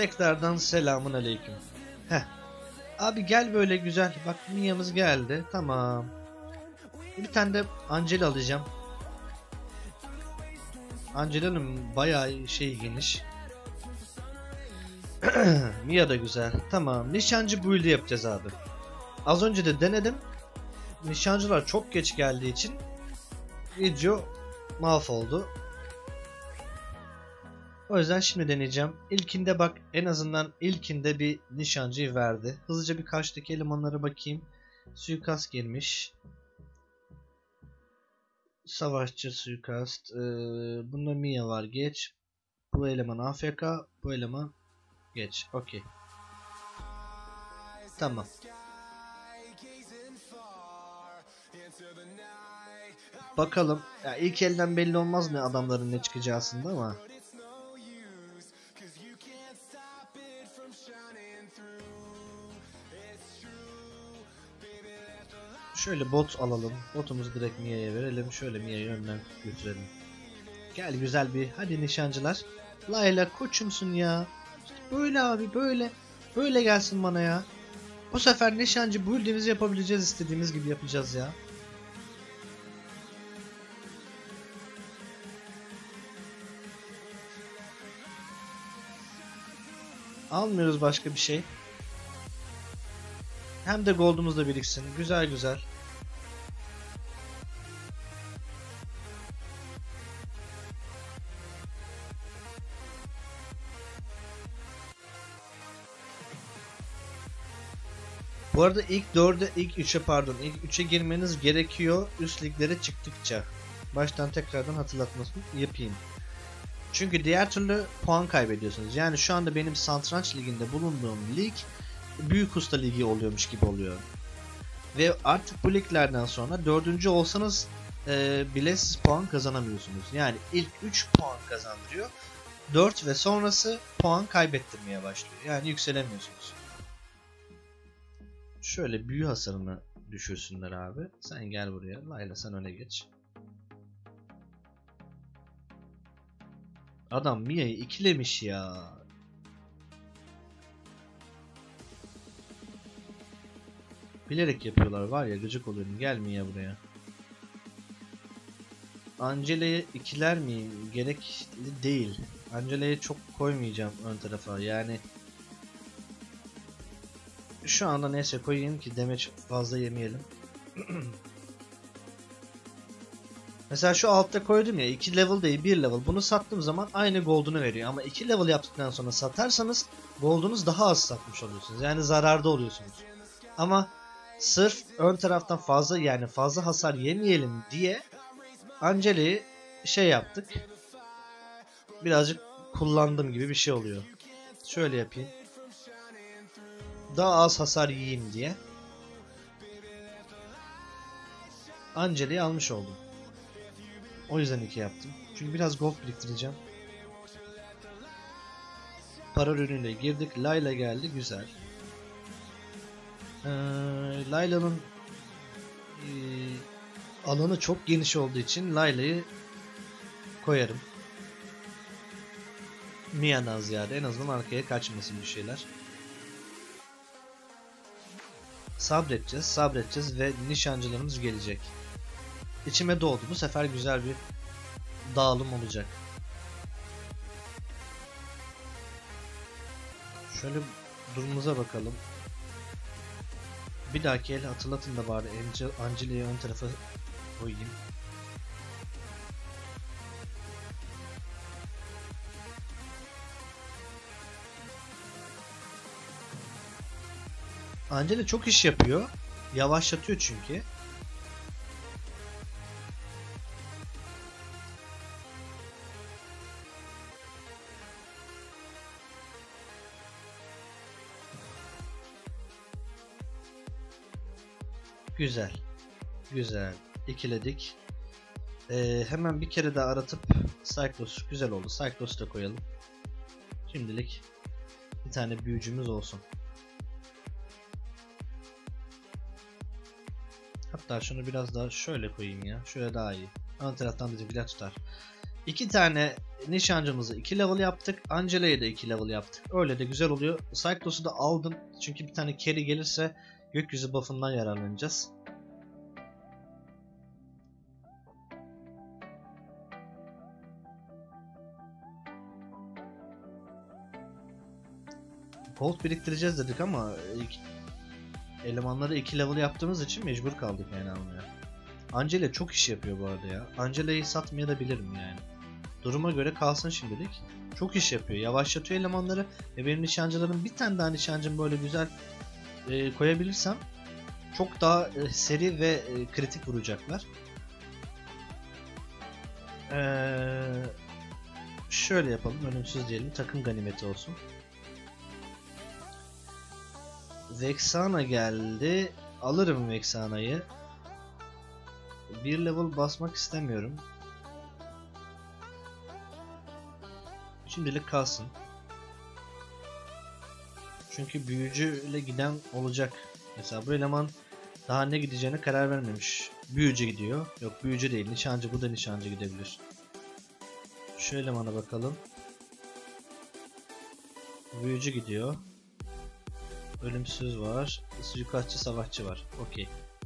Tekrardan selamun aleyküm. Heh. Abi gel böyle güzel. Bak Mia'mız geldi. Tamam. Bir tane de Angela alacağım. Angela'nın bayağı şey geniş. Mia da güzel. Tamam. Nişancı build'i yapacağız abi. Az önce de denedim. Nişancılar çok geç geldiği için video mahvoldu. O yüzden şimdi deneyeceğim. İlkinde bak, en azından ilkinde bir nişancıyı verdi. Hızlıca bir karşıdaki elemanlara bakayım. Suikast girmiş. Savaşçı suikast. Bunda Mia var, geç. Bu eleman AFK. Bu eleman geç. Okey. Tamam. Bakalım. Ya ilk elden belli olmaz ne adamların ne çıkacağı aslında ama. Şöyle bot alalım. Botumuzu direkt Mia'ya verelim. Şöyle Mia'yı önden götürelim. Gel güzel bir. Hadi nişancılar. Layla koçumsun ya. İşte böyle abi, böyle. Böyle gelsin bana ya. Bu sefer nişancı build'imizi yapabileceğiz, istediğimiz gibi yapacağız ya. Almıyoruz başka bir şey. Hem de gold'umuz da biriksin. Güzel güzel. Bu arada ilk 3'e girmeniz gerekiyor üst liglere çıktıkça. Baştan tekrardan hatırlatmasını yapayım. Çünkü diğer türlü puan kaybediyorsunuz. Yani şu anda benim satranç liginde bulunduğum lig büyük usta ligi oluyormuş gibi oluyor. Ve artık bu liglerden sonra 4. olsanız bile siz puan kazanamıyorsunuz. Yani ilk 3 puan kazandırıyor. 4 ve sonrası puan kaybettirmeye başlıyor. Yani yükselemiyorsunuz. Şöyle büyü hasarını düşürsünler abi. Sen gel buraya. Layla sen öne geç. Adam Mia'yı ikilemiş ya. Bilerek yapıyorlar var ya, gıcık oluyorum. Gel Mia buraya. Angela'yı ikiler miyim? Gerekli değil. Angela'yı çok koymayacağım ön tarafa. Yani şu anda neyse koyayım ki damage fazla yemeyelim. Mesela şu altta koydum ya, 2 level değil 1 level. Bunu sattığım zaman aynı gold'unu veriyor. Ama 2 level yaptıktan sonra satarsanız gold'unuz daha az satmış oluyorsunuz. Yani zararda oluyorsunuz. Ama sırf ön taraftan fazla, yani fazla hasar yemeyelim diye Angela'yı şey yaptık. Birazcık kullandım gibi bir şey oluyor. Şöyle yapayım. Daha az hasar yiyeyim diye Angela'yı almış oldum. O yüzden 2 yaptım. Çünkü biraz gold biriktireceğim. Para ürünüyle girdik. Layla geldi. Güzel. Layla'nın alanı çok geniş olduğu için Layla'yı koyarım. Mia'dan ziyade en azından arkaya kaçmasın bir şeyler. Sabredeceğiz, sabredeceğiz ve nişancılarımız gelecek. İçime doğdu. Bu sefer güzel bir dağılım olacak. Şöyle durumumuza bakalım. Bir dahaki el hatırlatın da bari Angela'yı ön tarafa koyayım. Angela çok iş yapıyor. Yavaşlatıyor çünkü. Güzel. Güzel. İkiledik. Hemen bir kere daha aratıp Cyclos güzel oldu. Cyclos'u da koyalım. Şimdilik bir tane büyücümüz olsun. Hatta şunu biraz daha şöyle koyayım ya. Şöyle daha iyi. Ön taraftan bizimkiler tutar. 2 tane nişancımızı 2 level yaptık. Angela'yı da 2 level yaptık. Öyle de güzel oluyor. Cyclos'u da aldım. Çünkü bir tane carry gelirse gökyüzü buff'ından yararlanacağız. Gold biriktireceğiz dedik ama elemanları 2 level yaptığımız için mecbur kaldık yani almaya. Angela çok iş yapıyor bu arada ya. Angela'yı satmayabilirim yani. Duruma göre kalsın şimdilik. Çok iş yapıyor. Yavaşlatıyor elemanları. Benim nişancılarım bir tane daha nişancım böyle güzel koyabilirsem çok daha seri ve kritik vuracaklar. Şöyle yapalım. Ölümsüz diyelim. Takım ganimeti olsun. Vexana geldi. Alırım Vexana'yı. Bir level basmak istemiyorum. Şimdilik kalsın. Çünkü büyücüyle giden olacak. Mesela bu eleman daha ne gideceğine karar vermemiş. Büyücü gidiyor. Yok büyücü değil. Nişancı. Bu da nişancı gidebilir. Şu elemana bakalım. Büyücü gidiyor. Ölümsüz var. Suikastçı savaşçı var. Okey.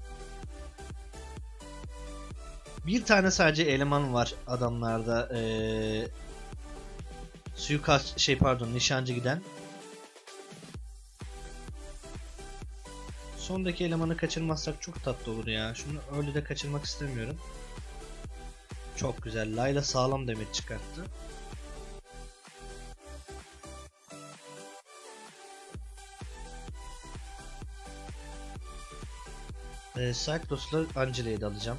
Bir tane sadece eleman var adamlarda. Nişancı giden. Sondaki elemanı kaçırmazsak çok tatlı olur ya. Şunu öyle de kaçırmak istemiyorum. Çok güzel. Layla sağlam demet çıkarttı. Cyclos'la Angela'yı da alacağım.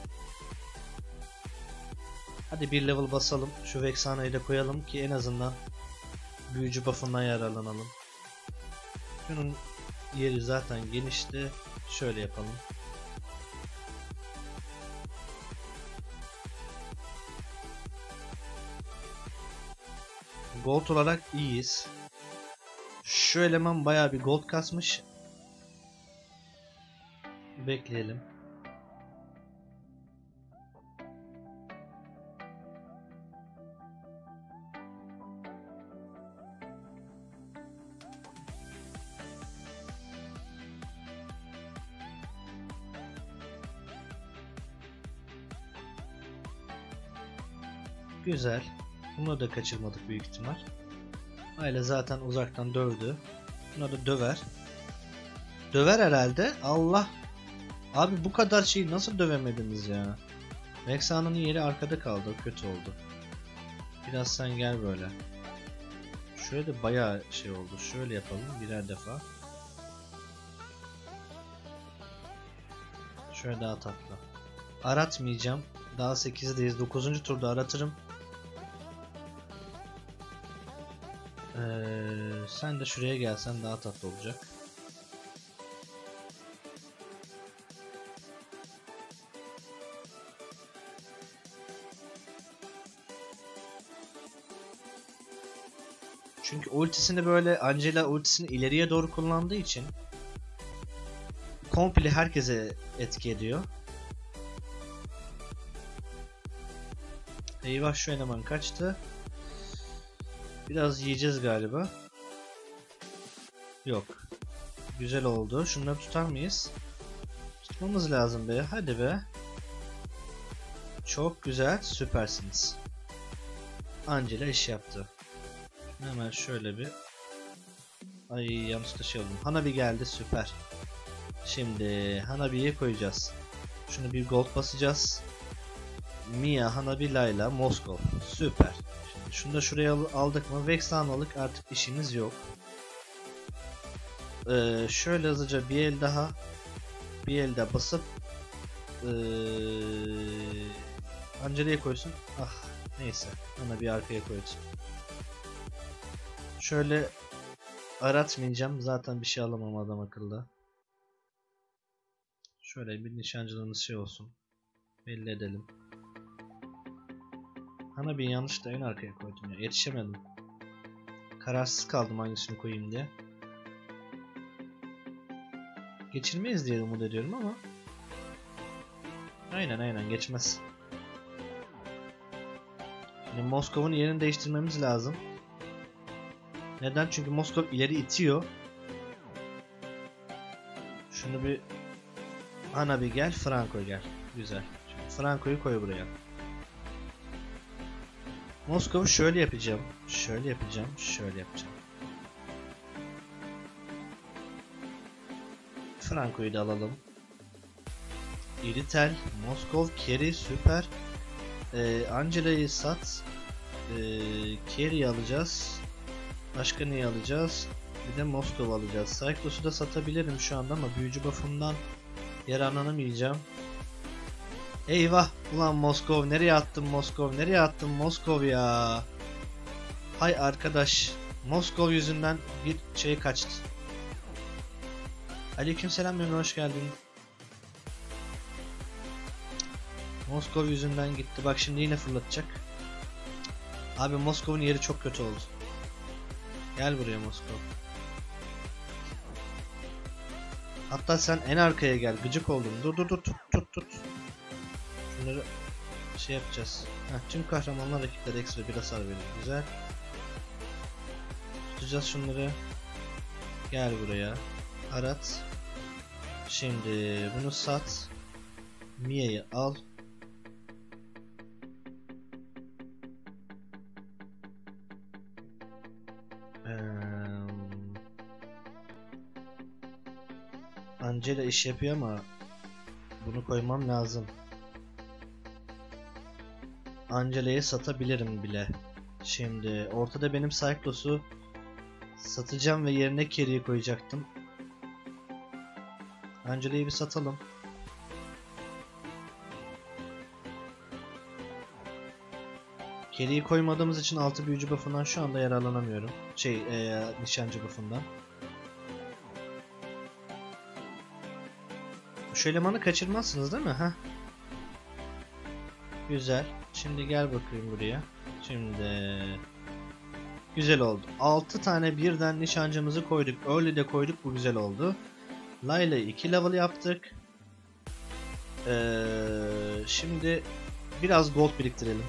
Hadi bir level basalım. Şu Vexana'yı da koyalım ki en azından büyücü buff'ından yararlanalım. Şunun yeri zaten genişti. Şöyle yapalım. Gold olarak iyiyiz. Şu eleman bayağı bir gold kasmış. Bekleyelim. Güzel. Bunu da kaçırmadık büyük ihtimal. Aile zaten uzaktan dövdü. Buna da döver. Döver herhalde. Allah. Abi bu kadar şeyi nasıl dövemediniz ya? Vexana'nın yeri arkada kaldı. Kötü oldu. Biraz sen gel böyle. Şöyle de bayağı şey oldu. Şöyle yapalım birer defa. Şöyle daha tatlı. Aratmayacağım. Daha 8'deyiz. 9. turda aratırım. Sen de şuraya gelsen daha tatlı olacak. Çünkü ultisini böyle Angela ultisini ileriye doğru kullandığı için komple herkese etki ediyor. Eyvah şu eleman kaçtı. Biraz yiyeceğiz galiba. Yok. Güzel oldu. Şunları tutar mıyız? Tutmamız lazım be. Hadi be. Çok güzel. Süpersiniz. Angela iş yaptı. Hemen şöyle bir. Ay yanlışlıkla şey oldu. Hanabi geldi. Süper. Şimdi Hanabi'yi koyacağız. Şunu bir gold basacağız. Mia, Hanabi, Layla, Moskov. Süper. Şimdi şunu da şuraya aldık mı? Vexana'lık artık işimiz yok. Şöyle hızlıca bir el daha. Bir el daha basıp Angela'ya koysun. Ah neyse. Ona bir arkaya koysun. Şöyle aratmayacağım. Zaten bir şey alamam adam akıllı. Şöyle bir nişancılığımız şey olsun. Belli edelim. Hanabi'yi yanlışlıkla en arkaya koydum ya. Yetişemedim. Kararsız kaldım hangisini koyayım diye. Geçirmeyiz diye umut ediyorum ama. Aynen geçmez. Yani Moskov'un yerini değiştirmemiz lazım. Neden? Çünkü Moskov ileri itiyor. Şunu bir ana bir gel, Franco gel. Güzel. Şimdi Franco'yu koy buraya. Moskov'u şöyle yapacağım. Şöyle yapacağım. Şöyle yapacağım. Franco'yu da alalım. İritel, Moskov, Kerry, süper. Angela'yı sat. Kerry'i alacağız. Başka neyi alacağız? Bir de Moskov alacağız. Cyclos'u da satabilirim şu anda ama büyücü buff'undan yararlanamayacağım. Eyvah! Ulan Moskov, nereye attım Moskov? Nereye attım Moskov ya? Hay arkadaş, Moskov yüzünden bir şey kaçtı. Aleykümselam, memnun, hoş geldin. Moskov yüzünden gitti. Bak şimdi yine fırlatacak. Abi Moskov'un yeri çok kötü oldu. Gel buraya Moskov. Hatta sen en arkaya gel. Gıcık oldum. Dur tut. Şunları şey yapacağız. Tüm kahramanlar rakiplere ekstra bir hasar verir. Güzel. Tutacağız şunları. Gel buraya. Arat. Şimdi bunu sat. Mia'yı al. Angela iş yapıyor ama bunu koymam lazım. Angela'yı satabilirim bile. Şimdi ortada benim Cyclos'u satacağım ve yerine Kerry'i koyacaktım. Angela'yı bir satalım. Kerry'i koymadığımız için 6 büyücü buff'undan şu anda yararlanamıyorum. Nişancı buff'undan. Şu elemanı kaçırmazsınız değil mi? Heh. Güzel. Şimdi gel bakayım buraya. Şimdi güzel oldu. 6 tane birden nişancımızı koyduk. Öyle de koyduk. Bu güzel oldu. Layla'yı 2 level yaptık. Şimdi biraz gold biriktirelim.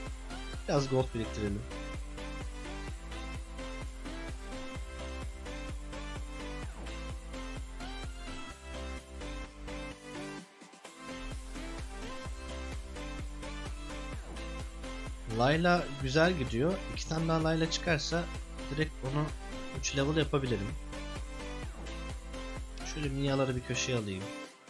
Layla güzel gidiyor. 2 tane daha Layla çıkarsa direkt onu 3 level yapabilirim. Şöyle Mia'ları bir köşeye alayım.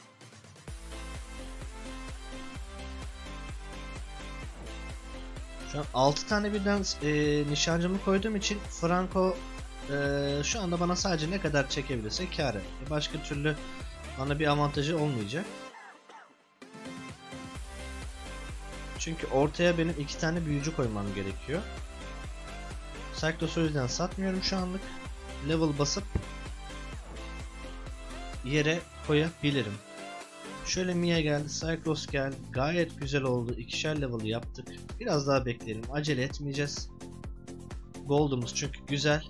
Şu an 6 tane birden nişancımı koyduğum için Franco şu anda bana sadece ne kadar çekebilirse kâr. Başka türlü bana bir avantajı olmayacak. Çünkü ortaya benim 2 tane büyücü koymam gerekiyor. Cyclos'u o yüzden satmıyorum şu anlık. Level basıp yere koyabilirim. Şöyle Mia geldi, Cyclos geldi. Gayet güzel oldu. 2'şer level yaptık. Biraz daha bekleyelim. Acele etmeyeceğiz. Gold'umuz çünkü güzel.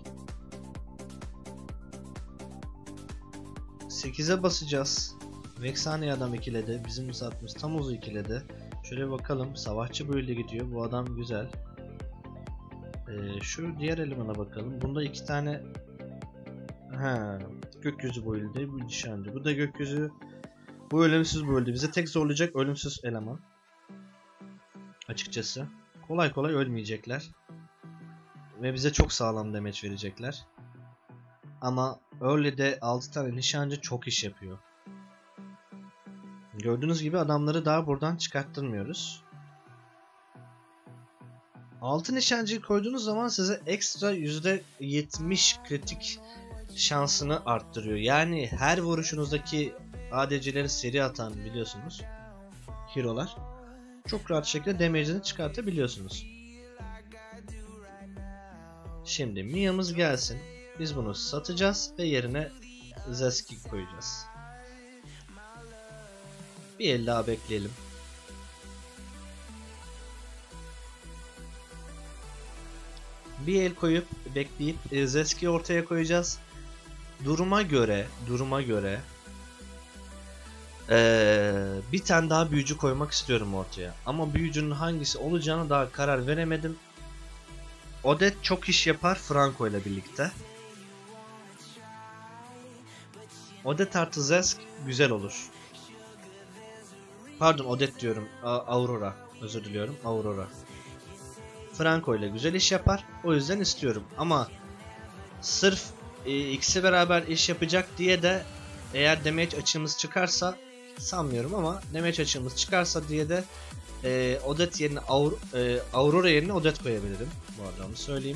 8'e basacağız. Vexani adam ikiledi. Bizim sattığımız Tamuz'u ikiledi. Şöyle bir bakalım. Savaşçı böyle gidiyor. Bu adam güzel. Şu diğer elemana bakalım. Bunda 2 tane gökyüzü build'i. Bu nişancı. Bu da gökyüzü. Bu ölümsüz build'i. Bize tek zorlayacak ölümsüz eleman. Açıkçası. Kolay kolay ölmeyecekler. Ve bize çok sağlam damage verecekler. Ama early'de 6 tane nişancı çok iş yapıyor. Gördüğünüz gibi adamları daha buradan çıkarttırmıyoruz. 6 nişancıyı koyduğunuz zaman size ekstra %70 kritik şansını arttırıyor. Yani her vuruşunuzdaki ADC'leri seri atan biliyorsunuz. Hero'lar. Çok rahat şekilde damage'ini çıkartabiliyorsunuz. Şimdi Mia'mız gelsin. Biz bunu satacağız ve yerine Zeski koyacağız. Bir el daha bekleyelim. Bir el koyup bekleyip Zeski ortaya koyacağız. Duruma göre Bir tane daha büyücü koymak istiyorum ortaya. Ama büyücünün hangisi olacağını daha karar veremedim. Odette çok iş yapar Franco ile birlikte. Odette artı Zedsk güzel olur. Pardon, Odette diyorum. Aurora. Özür diliyorum. Aurora. Franco ile güzel iş yapar. O yüzden istiyorum. Ama sırf ikisi beraber iş yapacak diye de eğer damage açığımız çıkarsa, sanmıyorum ama damage açığımız çıkarsa diye de Odette yerine Aurora yerine Odette koyabilirim. Bu arada onu söyleyeyim.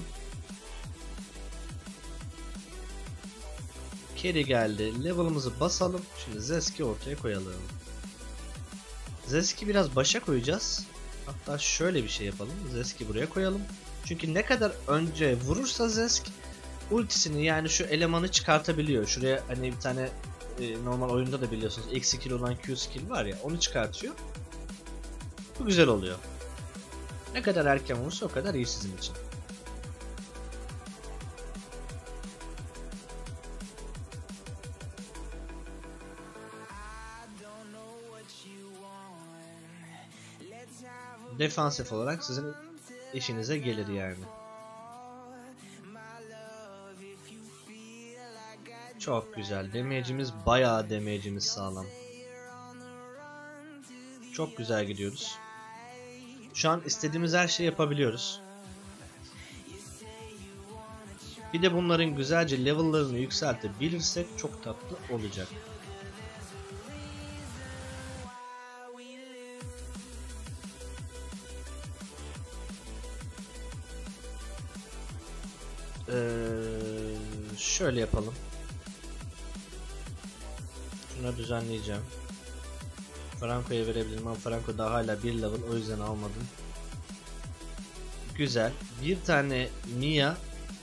Carry geldi. Level'ımızı basalım. Şimdi Zedsk'i ortaya koyalım. Zedsk'i biraz başa koyacağız. Hatta şöyle bir şey yapalım. Zedsk'i buraya koyalım. Çünkü ne kadar önce vurursa Zedsk ultisini, yani şu elemanı çıkartabiliyor. Şuraya hani bir tane normal oyunda da biliyorsunuz X skill olan Q skill var ya, onu çıkartıyor. Bu güzel oluyor. Ne kadar erken vurursa o kadar iyi sizin için. Defansif olarak sizin işinize gelir yani. Çok güzel. Damage'imiz, bayağı damage'imiz sağlam. Çok güzel gidiyoruz. Şu an istediğimiz her şeyi yapabiliyoruz. Bir de bunların güzelce level'larını yükseltebilirsek çok tatlı olacak. Şöyle yapalım. Şunları düzenleyeceğim. Franco'ya verebilirim ama Franco daha hala bir level, o yüzden almadım. Güzel. Bir tane Mia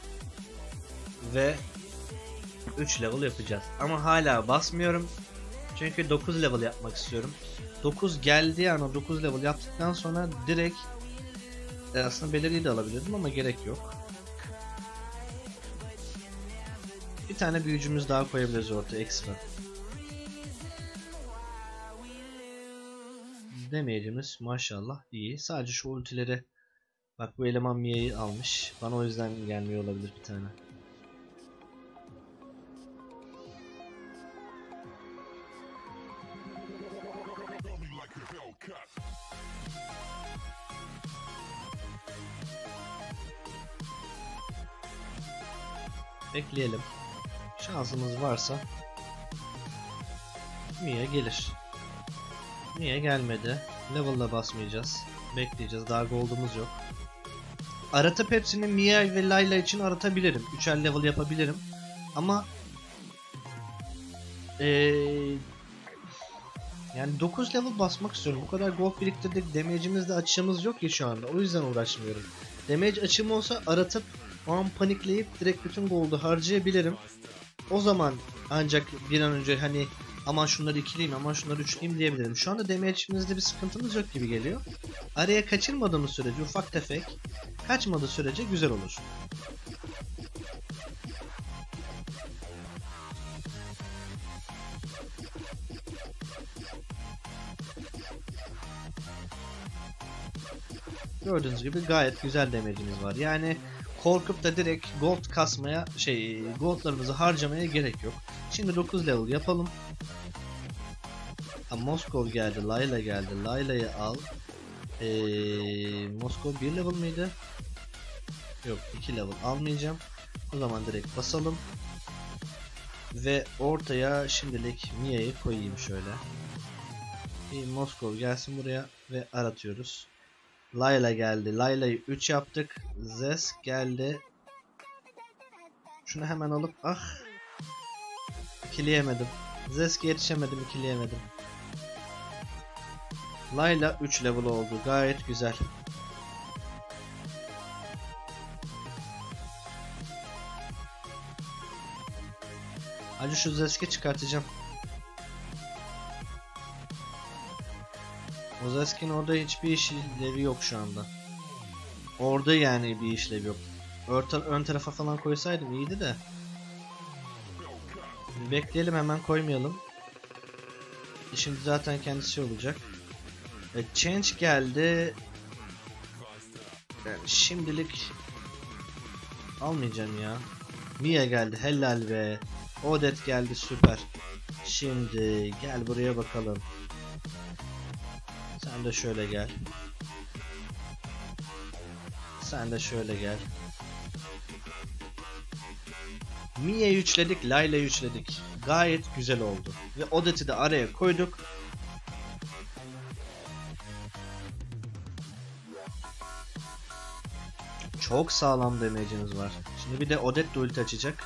ve 3 level yapacağız. Ama hala basmıyorum. Çünkü 9 level yapmak istiyorum. 9 geldiği an, 9 level yaptıktan sonra direkt aslında belirliyi de alabilirdim ama gerek yok. Bir tane büyücümüz daha koyabiliriz ortaya ekstra. Damage'imiz maşallah iyi. Sadece şu ultileri, bak bu eleman Mia'yı almış. Bana o yüzden gelmiyor olabilir bir tane. Bekleyelim. Şansımız varsa Mia gelir. Mia gelmedi. Level'la basmayacağız. Bekleyeceğiz. Daha gold'umuz yok. Aratıp hepsini Mia ve Layla için aratabilirim. 3'er level yapabilirim. Ama yani 9 level basmak istiyorum. Bu kadar gold biriktirdik. Damage'imizde açığımız yok ki şu anda. O yüzden uğraşmıyorum. Damage açığım olsa aratıp o an panikleyip direkt bütün gold'u harcayabilirim. O zaman ancak bir an önce hani aman şunları ikileyim, aman şunları üçleyeyim diyebilirim. Şu anda damage'imizde bir sıkıntımız yok gibi geliyor. Araya kaçırmadığımız sürece, ufak tefek kaçmadığı sürece güzel olur. Gördüğünüz gibi gayet güzel damage'imiz var. Yani korkup da direkt gold kasmaya, goldlarımızı harcamaya gerek yok. Şimdi 9 level yapalım. Moskov geldi, Layla geldi. Layla'yı al. Moskov 1 level miydi? Yok, 2 level almayacağım. O zaman direkt basalım. Ve ortaya şimdilik Mia'yı koyayım şöyle. Moskov gelsin buraya ve aratıyoruz. Layla geldi. Layla'yı 3 yaptık. Zedsk geldi. Şunu hemen alıp ikileyemedim. Zedsk'e yetişemedim, ikileyemedim. Layla 3 level oldu. Gayet güzel. Hadi şu Zedsk'i çıkartacağım. O Zedsk'in orada hiçbir işlevi yok şu anda. Orada yani bir işlevi yok. Ön tarafa falan koysaydım iyiydi de. Bekleyelim, hemen koymayalım. Şimdi zaten kendisi olacak. Change geldi. Yani şimdilik almayacağım ya. Mia geldi, helal be. Odette geldi, süper. Şimdi gel buraya bakalım. Sen de şöyle gel. Sen de şöyle gel. Mia'yı üçledik, Layla'yı üçledik. Gayet güzel oldu. Ve Odette'i de araya koyduk. Çok sağlam damage'imiz var. Şimdi bir de Odette de ulti açacak.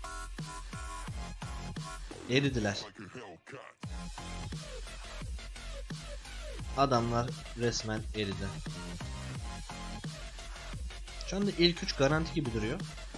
Eridiler. Adamlar resmen eridi. Şu anda ilk 3 garanti gibi duruyor.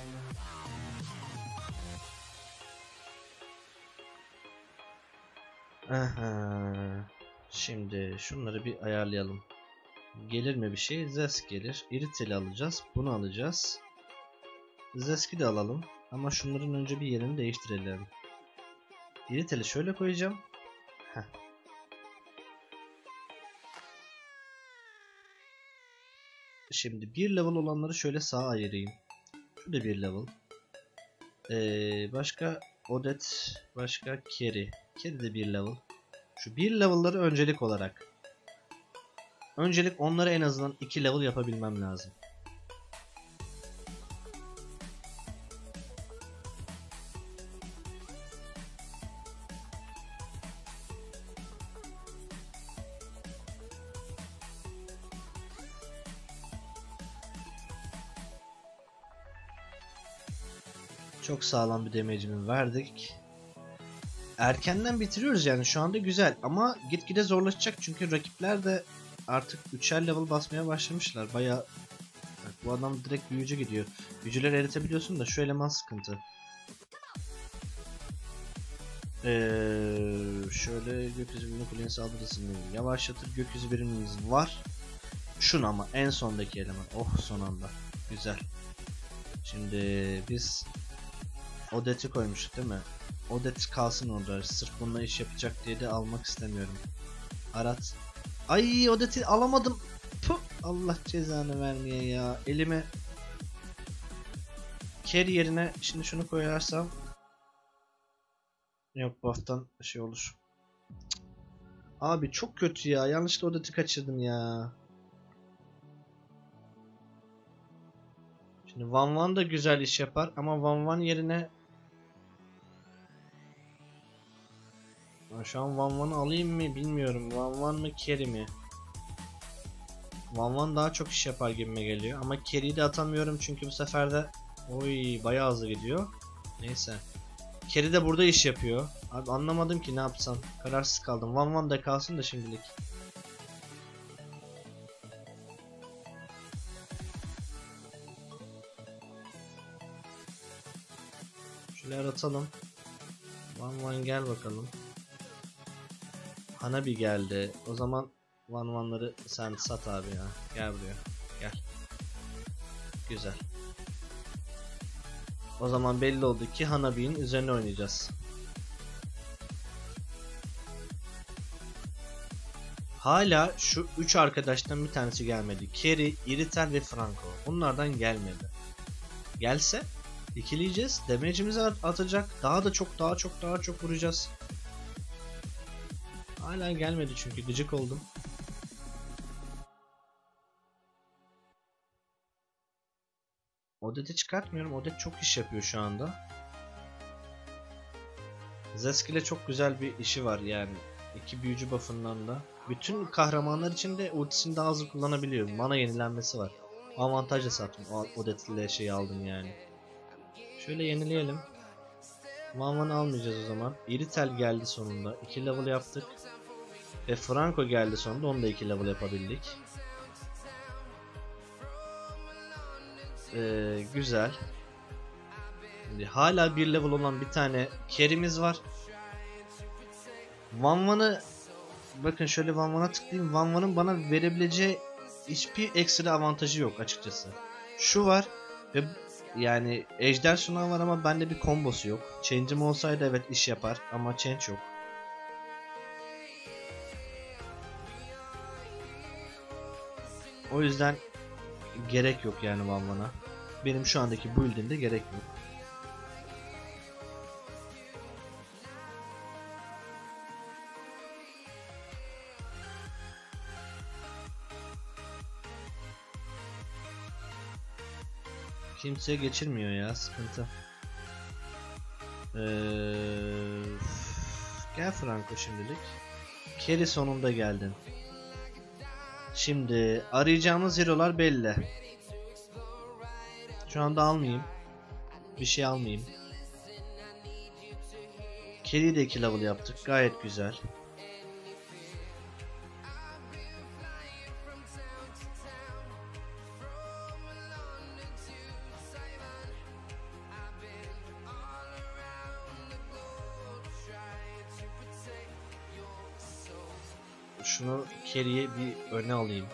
Aha. Şimdi şunları bir ayarlayalım. Gelir mi bir şey? Zesk gelir. Iritel'i alacağız. Bunu alacağız. Zesk'i de alalım. Ama şunların önce bir yerini değiştirelim. Iritel'i şöyle koyacağım. Heh. Şimdi bir level olanları şöyle sağa ayırayım. Şurada bir level. Başka Odette, başka Kerry. Kerry de bir level. Şu bir level'ları öncelik olarak. Öncelik onları en azından 2 level yapabilmem lazım. Çok sağlam bir damage'ini verdik. Erkenden bitiriyoruz yani, şu anda güzel ama gitgide zorlaşacak çünkü rakipler de artık 3'er level basmaya başlamışlar. Bayağı bu adam direkt büyücü gidiyor. Büyücüleri eritebiliyorsun da şu eleman sıkıntı. Şöyle gökyüzü birinin kulenin saldırısını yavaşlatır. Gökyüzü birimiz var. Şunu ama en sondaki eleman. Oh, son anda. Güzel. Şimdi biz Odette'i koymuştuk değil mi? Odette kalsın orada. Sırf bununla iş yapacak diye de almak istemiyorum. Arat. Ay, Odette'i alamadım. Puh, Allah cezanı vermeye ya. Elime carry yerine şimdi şunu koyarsam, yok, buff'tan şey olur. Abi çok kötü ya. Yanlışlıkla Odette'i kaçırdım ya. Şimdi Van Van da güzel iş yapar ama Van Van yerine şu an Van Van'ı alayım mı bilmiyorum. Van Van mı Carry mi? Van Van daha çok iş yapar gibime geliyor ama Carry'i de atamıyorum çünkü bu sefer de bayağı hızlı gidiyor. Neyse. Carry de burada iş yapıyor. Abi anlamadım ki ne yapsam. Kararsız kaldım. Van Van da kalsın da şimdilik. Şöyle aratalım. Van Van gel bakalım. Hanabi geldi. O zaman Van Van'ları sen sat abi ya. Gel buraya. Gel. Güzel. O zaman belli oldu ki Hanabi'nin üzerine oynayacağız. Hala şu 3 arkadaştan bir tanesi gelmedi. Kerry, Iritel ve Franco. Bunlardan gelmedi. Gelse ikileyeceğiz. Damage'imizi atacak. Daha çok vuracağız. Hala gelmedi çünkü gıcık oldum. Odette'i çıkartmıyorum. Odette çok iş yapıyor şu anda. Zesk ile çok güzel bir işi var yani. 2 büyücü buff'ından da. Bütün kahramanlar için de ultisini daha hızlı kullanabiliyor. Mana yenilenmesi var. Avantajla sattım. Odette ile şeyi aldım yani. Şöyle yenileyelim. Van Van'ı almayacağız o zaman. Iritel geldi sonunda. 2 level yaptık. Ve Franco geldi sonunda. Onu da 2 level yapabildik. Güzel. Şimdi hala 1 level olan bir tane carry'miz var. Van Van'ı, bakın şöyle Van Van'a tıklayayım. Van Van'ın bana verebileceği hiçbir ekstra avantajı yok açıkçası. Şu var ve yani Ejder Sunan var ama bende bir kombosu yok. Change'im olsaydı evet iş yapar ama change yok. O yüzden gerek yok yani Vanvan'a. Benim şu andaki build'imde gerek yok. Kimse geçirmiyor ya, sıkıntı. Gel Franco şimdilik. Carry sonunda geldin. Şimdi arayacağımız hero'lar belli. Şu anda almayayım. Bir şey almayayım. Carry'i de 2 level yaptık. Gayet güzel. Şunu carry'e bir öne alayım.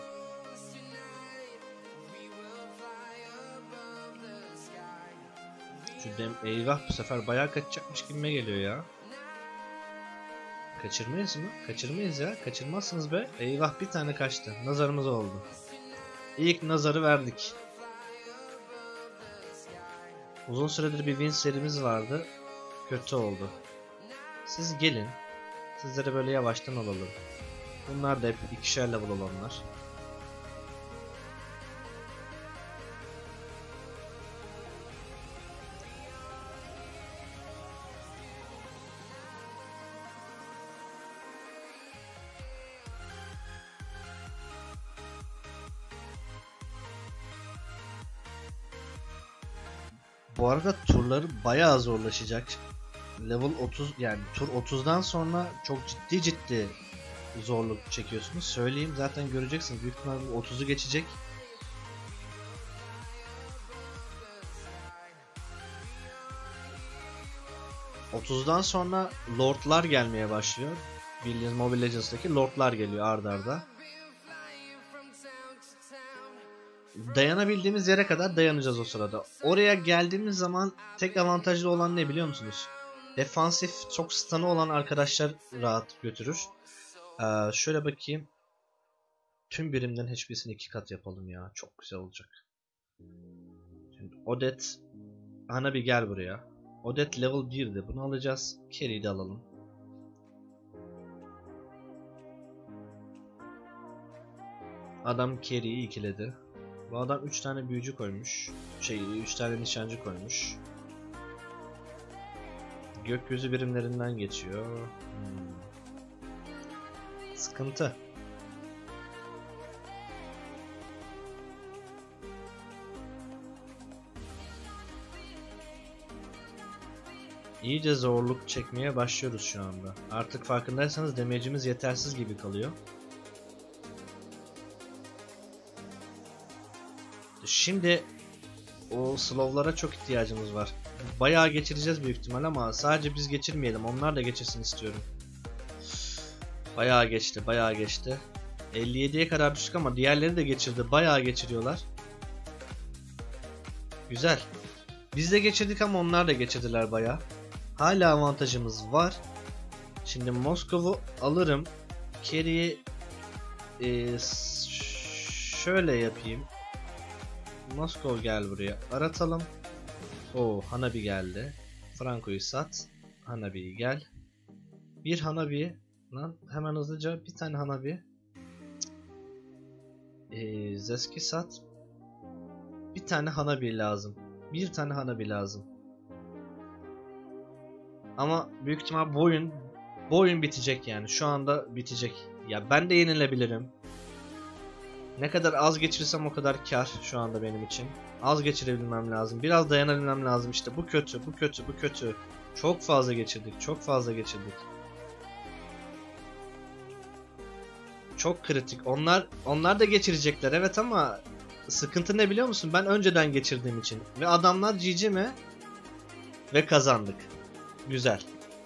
Eyvah, bu sefer bayağı kaçacakmış gibime geliyor ya. Kaçırmayız mı? Kaçırmayız ya. Kaçırmazsınız be. Eyvah, bir tane kaçtı. Nazarımız oldu. İlk nazarı verdik. Uzun süredir bir win serimiz vardı. Kötü oldu. Siz gelin. Sizlere böyle yavaştan alalım. Bunlar da hep 2'şer level olanlar. Bu arada turları bayağı zorlaşacak. Level 30, yani tur 30'dan sonra çok ciddi zorluk çekiyorsunuz. Söyleyeyim, zaten göreceksiniz. Büyük ihtimalle 30'u geçecek. ...30'dan sonra lordlar gelmeye başlıyor. Bildiğiniz Mobile Legends'daki lordlar geliyor ard arda. Dayanabildiğimiz yere kadar dayanacağız o sırada. Oraya geldiğimiz zaman tek avantajlı olan ne biliyor musunuz? Defansif, çok stun'ı olan arkadaşlar rahat götürür. Şöyle bakayım. Tüm birimden HP'sini 2 kat yapalım ya. Çok güzel olacak. Şimdi Odette, Hanabi gel buraya. Odette level 1'di. Bunu alacağız. Carry'i de alalım. Adam carry'i ikiledi. Bu adam 3 tane büyücü koymuş. 3 tane nişancı koymuş. Gökyüzü birimlerinden geçiyor. Sıkıntı. İyice zorluk çekmeye başlıyoruz şu anda. Artık farkındaysanız damage'imiz yetersiz gibi kalıyor. Şimdi o slow'lara çok ihtiyacımız var. Bayağı geçireceğiz büyük ihtimal ama sadece biz geçirmeyelim. Onlar da geçirsin istiyorum. Bayağı geçti, bayağı geçti. 57'ye kadar düştük ama diğerleri de geçirdi. Bayağı geçiriyorlar. Güzel. Biz de geçirdik ama onlar da geçirdiler bayağı. Hala avantajımız var. Şimdi Moskova'yı alırım. Carry'i şöyle yapayım. Moskov gel buraya. Aratalım. Oo, Hanabi geldi. Franco'yu sat. Hanabi'yi gel. Bir Hanabi. Lan hemen hızlıca bir tane Hanabi. Zeski sat. Bir tane Hanabi lazım. Bir tane Hanabi lazım. Ama büyük ihtimal bu oyun bitecek yani. Şu anda bitecek. Ya ben de yenilebilirim. Ne kadar az geçirirsem o kadar kar şu anda benim için. Az geçirebilmem lazım. Biraz dayanabilmem lazım işte. Bu kötü, bu kötü, bu kötü. Çok fazla geçirdik, çok fazla geçirdik. Çok kritik. Onlar da geçirecekler evet ama sıkıntı ne biliyor musun? Ben önceden geçirdiğim için. Ve adamlar GG mi? Ve kazandık. Güzel.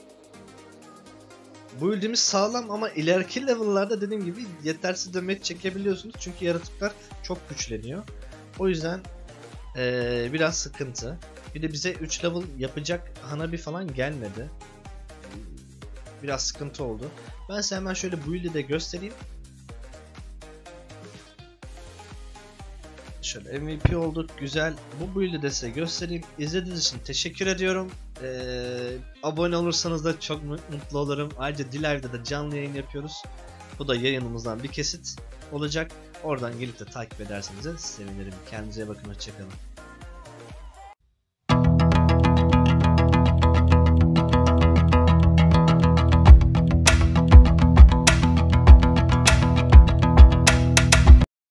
Bu build'imiz sağlam ama ileriki level'larda dediğim gibi yetersiz damage çekebiliyorsunuz. Çünkü yaratıklar çok güçleniyor. O yüzden biraz sıkıntı. Bir de bize 3 level yapacak Hanabi falan gelmedi. Biraz sıkıntı oldu. Ben size hemen şöyle build'i de göstereyim. Şöyle MVP olduk. Güzel. Bu build'i de size göstereyim. İzlediğiniz için teşekkür ediyorum. Abone olursanız da çok mutlu olurum. Ayrıca D-Live'da da canlı yayın yapıyoruz. Bu da yayınımızdan bir kesit olacak. Oradan gelip de takip ederseniz de sevinirim. Kendinize bakın. Hoşçakalın.